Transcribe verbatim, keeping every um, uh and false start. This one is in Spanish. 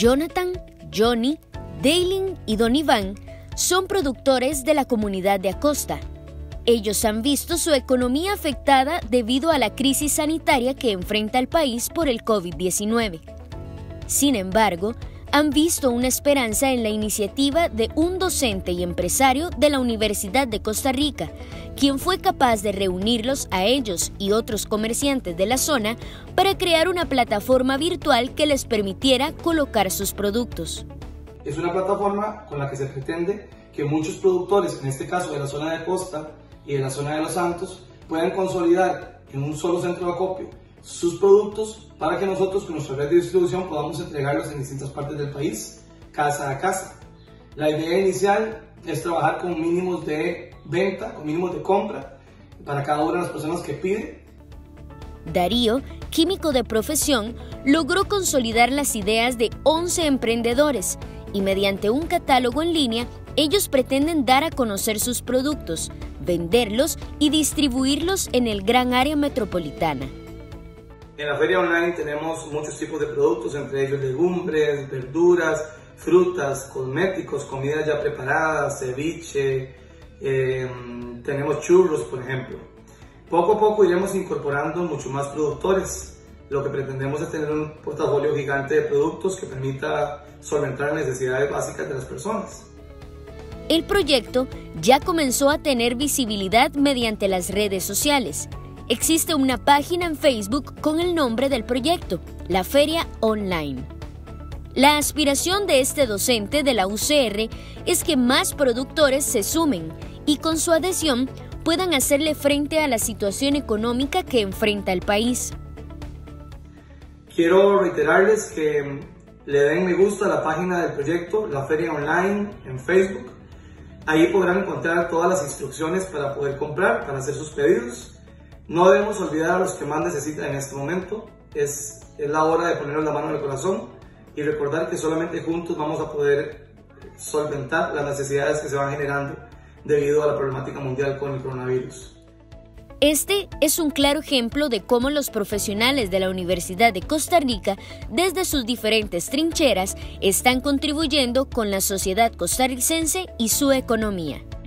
Jonathan, Johnny, Daylin y Don Iván son productores de la comunidad de Acosta. Ellos han visto su economía afectada debido a la crisis sanitaria que enfrenta el país por el COVID diecinueve. Sin embargo, han visto una esperanza en la iniciativa de un docente y empresario de la Universidad de Costa Rica, quien fue capaz de reunirlos a ellos y otros comerciantes de la zona para crear una plataforma virtual que les permitiera colocar sus productos. Es una plataforma con la que se pretende que muchos productores, en este caso de la zona de Costa y de la zona de Los Santos, puedan consolidar en un solo centro de acopio sus productos para que nosotros con nuestra red de distribución podamos entregarlos en distintas partes del país, casa a casa. La idea inicial es trabajar con mínimos de venta, con mínimos de compra para cada una de las personas que piden. Darío, químico de profesión, logró consolidar las ideas de once emprendedores y mediante un catálogo en línea, ellos pretenden dar a conocer sus productos, venderlos y distribuirlos en el gran área metropolitana. En la feria online tenemos muchos tipos de productos, entre ellos legumbres, verduras, frutas, cosméticos, comidas ya preparadas, ceviche, eh, tenemos churros, por ejemplo. Poco a poco iremos incorporando mucho más productores. Lo que pretendemos es tener un portafolio gigante de productos que permita solventar las necesidades básicas de las personas. El proyecto ya comenzó a tener visibilidad mediante las redes sociales. Existe una página en Facebook con el nombre del proyecto, La Feria Online. La aspiración de este docente de la U C R es que más productores se sumen y con su adhesión puedan hacerle frente a la situación económica que enfrenta el país. Quiero reiterarles que le den me gusta a la página del proyecto, La Feria Online, en Facebook. Ahí podrán encontrar todas las instrucciones para poder comprar, para hacer sus pedidos. No debemos olvidar a los que más necesitan en este momento. Es, es la hora de ponernos la mano en el corazón y recordar que solamente juntos vamos a poder solventar las necesidades que se van generando debido a la problemática mundial con el coronavirus. Este es un claro ejemplo de cómo los profesionales de la Universidad de Costa Rica, desde sus diferentes trincheras, están contribuyendo con la sociedad costarricense y su economía.